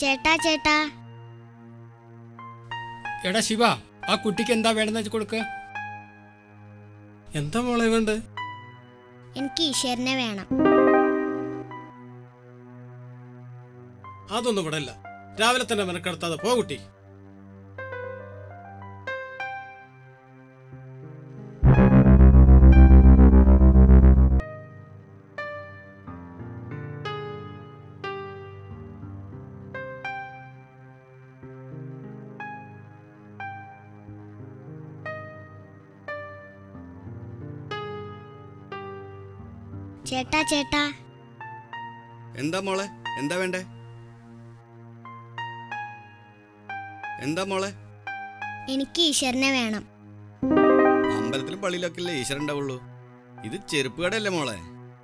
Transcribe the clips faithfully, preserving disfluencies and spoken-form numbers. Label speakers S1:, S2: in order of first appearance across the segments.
S1: ചേട്ടാ ചേട്ടാ.
S2: എടാ ശിവ, ആ കുട്ടിക്ക് എന്താ വേണമെന്ന് വെച്ച് കൊടുക്ക.
S3: എന്താ മോളെ വേണ്ടേ?
S1: എനിക്ക് ഈശ്വരനെ വേണം.
S3: അതൊന്നും ഇവിടെ അല്ല. രാവിലെ തന്നെ മെനക്കെടുത്താതെ പോ കുട്ടി.
S1: ചേട്ടാ ചേട്ടാ.
S4: എന്താ മോളെ? എന്താ വേണ്ടേ? എന്താ മോളെ?
S1: എനിക്ക് ഈശ്വരനെ വേണം.
S4: അമ്പലത്തിലും പള്ളിയിലൊക്കെ അല്ലേ ഈശ്വരൻ ഉണ്ടാവുള്ളൂ. ഇത് ചെരുപ്പ് കടയല്ലേ മോളെ?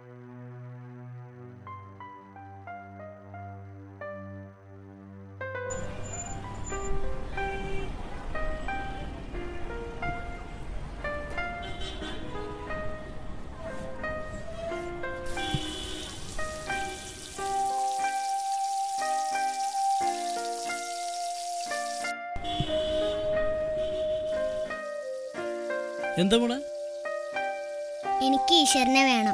S5: എന്താ മോളെ?
S1: എനിക്ക് ഈശ്വരനെ വേണം.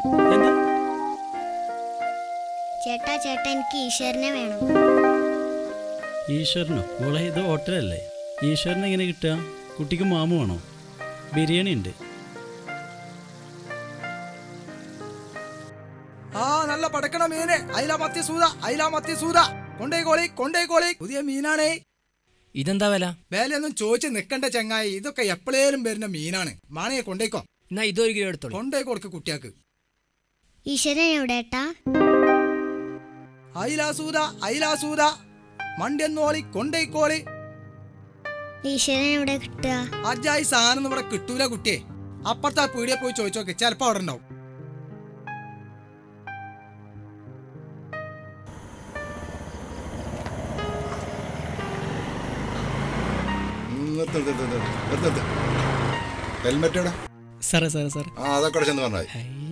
S1: ചേട്ടാ ചേട്ടാ, എനിക്ക് ഈശ്വരനെ വേണം.
S5: ഈശ്വരനോ? മോളെ ഇത് ഹോട്ടലല്ലേ, ഈശ്വരനെ എങ്ങനെ കിട്ടുക? കുട്ടിക്ക് മാമു വേണോ? ബിരിയാണി ഉണ്ട്.
S6: ആ നല്ല പടക്കണ മീന്. അയില മത്തി സൂത, അയില മത്തി സൂത. കൊണ്ടേ കോളി, കൊണ്ടേ കോളി. പുതിയ മീനാണേ.
S7: ഇതെന്താ വില?
S6: വിലയൊന്നും ചോദിച്ച് നിക്കണ്ട ചങ്ങായി, ഇതൊക്കെ എപ്പോഴേലും വരുന്ന മീനാണ്. മാണയെ കൊണ്ടേക്കോ.
S7: എന്നാ ഇതൊരു കിലോ എടുത്തോളൂ.
S6: കൊണ്ടേ കൊടുക്ക് കുട്ടിയാക്ക്.
S1: ഈശ്വരൻ എവിടെട്ടാ?
S6: അയിലാസൂത, അയിലാസൂത. മണ്ടിയെന്നോളി, കൊണ്ടേക്കോളി.
S1: ഈശ്വരൻ എവിടെ കിട്ടുക?
S6: അജായി സാധനം ഇവിടെ കിട്ടൂല കുട്ടിയെ. അപ്പുറത്തെ പീടിയെ പോയി ചോദിച്ചോക്കെ, ചിലപ്പോ അവിടെ ഉണ്ടാവും.
S8: ഹെൽമെറ്റ്
S5: സാറേ സാറേ സാർ
S8: അതൊക്കെ ചെന്ന് പറഞ്ഞാൽ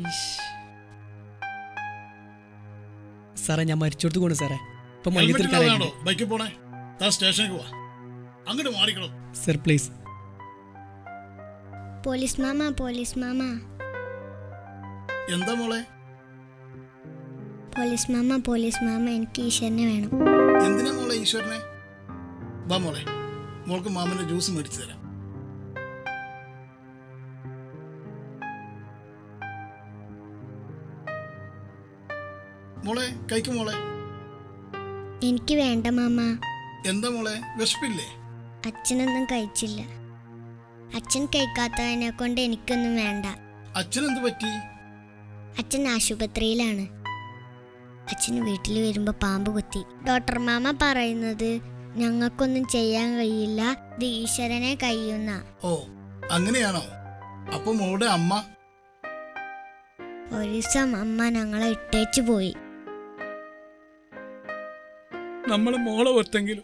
S7: സാറേ ഞാൻ മരിച്ചോടത്ത് കൊണ്ട് സാറേ. ഇപ്പൊ
S9: ബൈക്കിൽ പോണേ, സ്റ്റേഷനിലേക്ക് പോവാ. അങ്ങോട്ട് മാറിക്കണം
S7: സർ പ്ലീസ്.
S1: പോലീസ് മാമ, പോലീസ് മാമ.
S9: എന്താ മോളെ?
S1: പോലീസ് മാമ, പോലീസ് മാമ, എനിക്ക് ഈശ്വരനെ വേണം.
S9: എന്തിനാ മോളെ ഈശ്വരനെ? വാ മോളെ, മോൾക്ക് മാമന്റെ ജ്യൂസ് മേടിച്ചു തരാം. മോളെ കഴിക്കും മോളെ.
S1: എനിക്ക് വേണ്ട മാമ.
S9: എന്താ മോളെ, വിശപ്പില്ലേ?
S1: അച്ഛനൊന്നും കഴിച്ചില്ല. അച്ഛൻ കഴിക്കാത്തതിനെ കൊണ്ട് എനിക്കൊന്നും വേണ്ട.
S9: അച്ഛൻ എന്ത് പറ്റി?
S1: അച്ഛൻ ആശുപത്രിയിലാണ്. അച്ഛന് വീട്ടിൽ വരുമ്പോ പാമ്പ് കുത്തി. ഡോക്ടർ മാമ പറയുന്നത് ഞങ്ങൾക്കൊന്നും ചെയ്യാൻ കഴിയില്ല, ഇത് ഈശ്വരനെ കഴിയുന്ന.
S9: ഓ അങ്ങനെയാണോ? അപ്പൊ മോളുടെ അമ്മ?
S1: ഒരു ദിവസം അമ്മ ഞങ്ങളെ ഇട്ടേച്ചു പോയി.
S9: നമ്മളെ മോളെ ഓർത്തെങ്കിലും.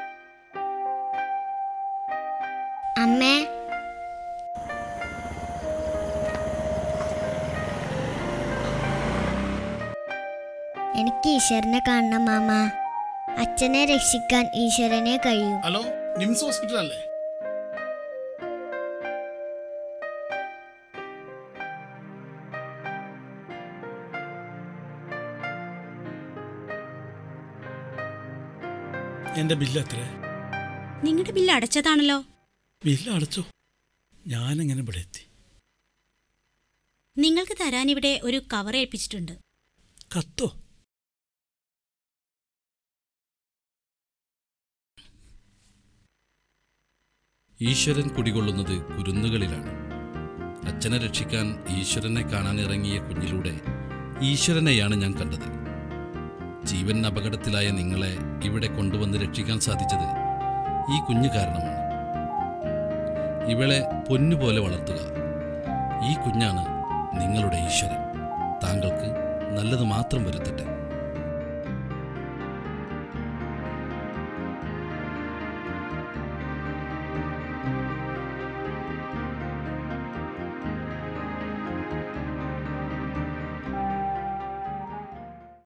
S1: അമ്മേ, എനിക്ക് ഈശ്വരനെ കാണണം മാമ. അച്ഛനെ രക്ഷിക്കാൻ ഈശ്വരനെ കഴിയൂ.
S9: ഹലോ, നിംസ് ഹോസ്പിറ്റൽ അല്ലേ?
S3: എന്റെ ബില്ല് എത്ര?
S10: നിങ്ങളുടെ ബില്ല് അടച്ചതാണല്ലോ.
S3: ബില്ല് അടച്ചോ? ഞാനെങ്ങനെ ഇവിടെ എത്തി?
S10: നിങ്ങൾക്ക് തരാൻ ഇവിടെ ഒരു കവർ ഏൽപ്പിച്ചിട്ടുണ്ട്.
S3: കത്തോ?
S11: ഈശ്വരൻ കുടികൊള്ളുന്നത് കുരുന്നുകളിലാണ്. അച്ഛനെ രക്ഷിക്കാൻ ഈശ്വരനെ കാണാനിറങ്ങിയ കുഞ്ഞിലൂടെ ഈശ്വരനെയാണ് ഞാൻ കണ്ടത്. ജീവൻ അപകടത്തിലായ നിങ്ങളെ ഇവിടെ കൊണ്ടുവന്ന് രക്ഷിക്കാൻ സാധിച്ചത് ഈ കുഞ്ഞു കാരണമാണ്. ഇവളെ പൊന്നുപോലെ വളർത്തുക. ഈ കുഞ്ഞാണ് നിങ്ങളുടെ ഈശ്വരൻ. താങ്കൾക്ക് നല്ലത് മാത്രം വരുത്തട്ടെ.